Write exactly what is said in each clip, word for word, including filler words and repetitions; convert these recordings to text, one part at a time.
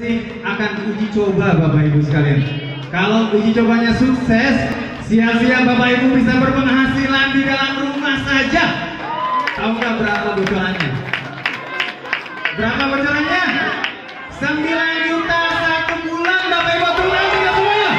akan uji coba Bapak Ibu sekalian. Kalau uji cobanya sukses, siap-siap Bapak Ibu bisa berpenghasilan di dalam rumah saja. Tahu nggak berapa bocorannya? Berapa bocorannya? sembilan juta satu bulan Bapak Ibu. Tunggu kita semuanya.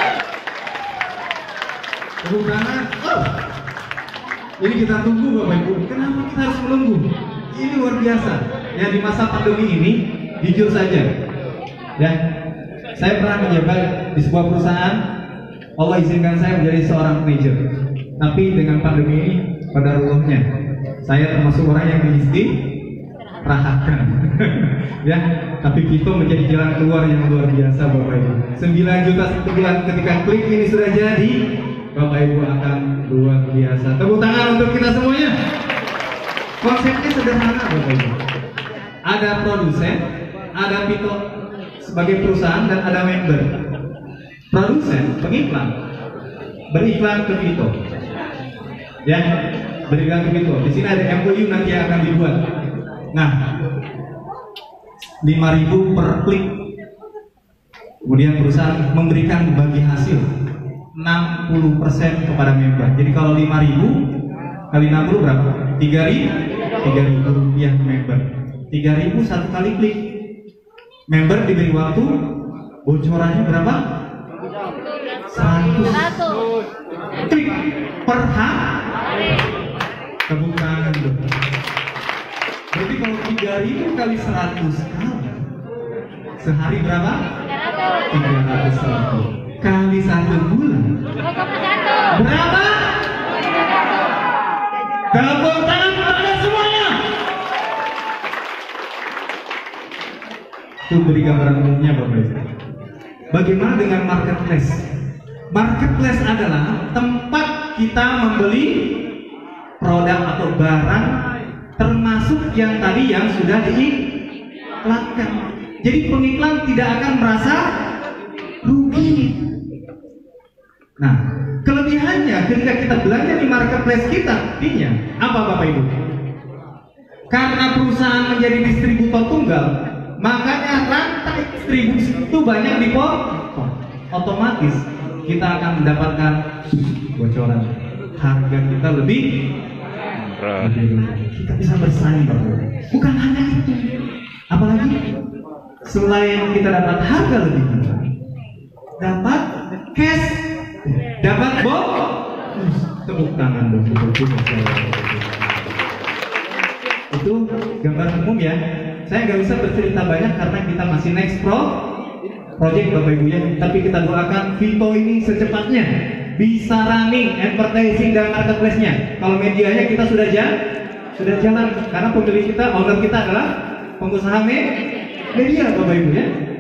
Tepuk tangan. Oh. Ini kita tunggu Bapak Ibu. Kenapa kita harus menunggu? Ini luar biasa. Ya, di masa pandemi ini, jujur saja. Ya, saya pernah menjabat di sebuah perusahaan. Allah izinkan saya menjadi seorang manajer. Tapi dengan pandemi ini, pada ruhnya, saya termasuk orang yang diistirahatkan. Ya, tapi kita menjadi jalan keluar yang luar biasa Bapak Ibu. sembilan juta satu bulan, ketika klik ini sudah jadi, Bapak Ibu akan luar biasa. Tepuk tangan untuk kita semuanya. Konsepnya sederhana Bapak Ibu. Ada produsen, ada Pito sebagai perusahaan, dan ada member. Produsen pengiklan beriklan ke Pito, ya, beriklan ke Pito. Di sini ada M O U nanti yang akan dibuat. Nah, lima ribu per klik. Kemudian perusahaan memberikan bagi hasil enam puluh persen kepada member. Jadi kalau lima ribu kali enam puluh berapa? tiga ribu, tiga ribu rupiah member. tiga ribu satu kali klik. Member diberi waktu, bocorannya berapa? seratus klik per hari. Tepuk tangan dong. Berarti kalau tiga ribu kali seratus kali, sehari berapa? tiga ratus ribu kali satu bulan berapa? Tepuk tangan kepada semuanya. Itu beri gambaran umumnya Bapak Ibu. Bagaimana dengan marketplace? Marketplace adalah tempat kita membeli produk atau barang, termasuk yang tadi yang sudah diiklankan. Jadi pengiklan tidak akan merasa rugi. Nah, kelebihannya ketika kita belanja di marketplace kita, artinya apa Bapak Ibu? Karena perusahaan menjadi distributor tunggal, makanya rantai distribusi itu banyak dipotong. Otomatis kita akan mendapatkan bocoran. Harga kita lebih murah. Kita bisa bersaing Bapak. Bukan hanya itu. Apalagi selain kita dapat harga lebih murah, dapat cash, dapat bonus. Tepuk tangan dong. Itu gambar umum ya. Saya nggak bisa bercerita banyak karena kita masih next pro project Bapak Ibu ya. Tapi kita doakan Vito ini secepatnya bisa running advertising dan marketplace-nya. Kalau medianya kita sudah jalan, sudah jalan karena pembeli kita, owner kita adalah pengusaha media Bapak Ibu ya.